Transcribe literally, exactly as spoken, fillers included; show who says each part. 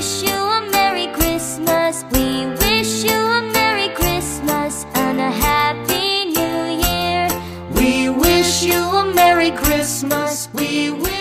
Speaker 1: wish you a Merry Christmas. We wish you a Merry Christmas and a Happy New Year.
Speaker 2: We wish you a Merry Christmas. We wish